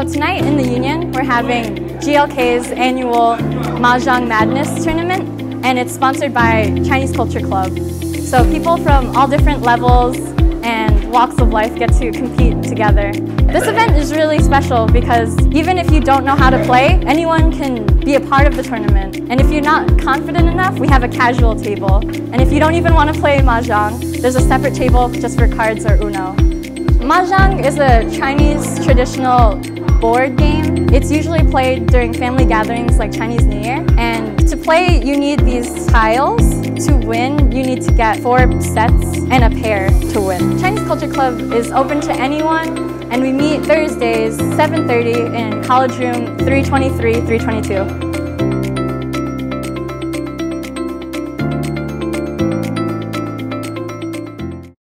tonight in the Union, we're having GLK's annual Mahjong Madness tournament, and it's sponsored by Chinese Culture Club. So people from all different levels and walks of life get to compete together. This event is really special because even if you don't know how to play, anyone can be a part of the tournament. And if you're not confident enough, we have a casual table. And if you don't even want to play Mahjong, there's a separate table just for cards or Uno. Mahjong is a Chinese traditional board game. It's usually played during family gatherings like Chinese New Year. And to play, you need these tiles. To win, you need to get 4 sets and a pair to win. Chinese Culture Club is open to anyone, and we meet Thursdays, 7:30 in College Room 323, 322.